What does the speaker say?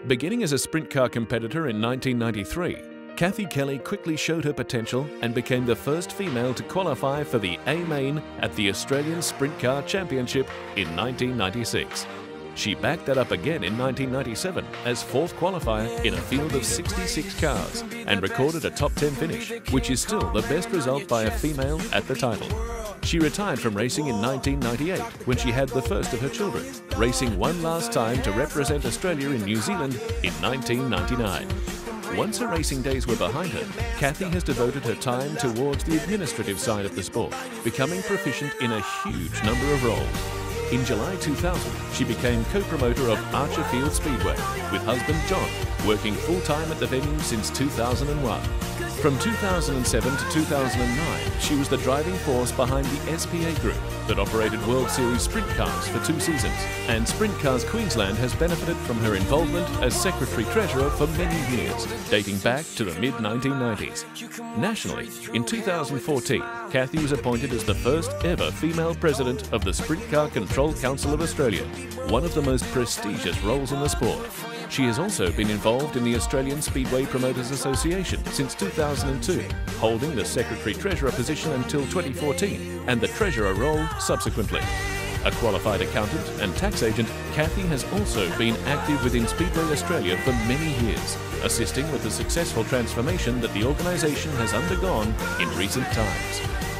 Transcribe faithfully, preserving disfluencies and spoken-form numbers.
Beginning as a sprint car competitor in nineteen ninety-three, Kathy Kelly quickly showed her potential and became the first female to qualify for the A-Main at the Australian Sprint Car Championship in nineteen ninety-six. She backed that up again in nineteen ninety-seven as fourth qualifier in a field of sixty-six cars and recorded a top ten finish, which is still the best result by a female at the title. She retired from racing in nineteen ninety-eight when she had the first of her children, racing one last time to represent Australia in New Zealand in nineteen ninety-nine. Once her racing days were behind her, Kathy has devoted her time towards the administrative side of the sport, becoming proficient in a huge number of roles. In July two thousand, she became co-promoter of Archerfield Speedway with husband John, working full-time at the venue since two thousand one. From two thousand seven to two thousand nine, she was the driving force behind the S P A Group that operated World Series sprint cars for two seasons, and Sprint Cars Queensland has benefited from her involvement as Secretary-Treasurer for many years, dating back to the mid nineteen nineties. Nationally, in two thousand fourteen, Kathy was appointed as the first ever female president of the Sprint Car Control Council of Australia, one of the most prestigious roles in the sport. She has also been involved in the Australian Speedway Promoters Association since two thousand two, holding the Secretary-Treasurer position until twenty fourteen and the Treasurer role subsequently. A qualified accountant and tax agent, Kathy has also been active within Speedway Australia for many years, assisting with the successful transformation that the organisation has undergone in recent times.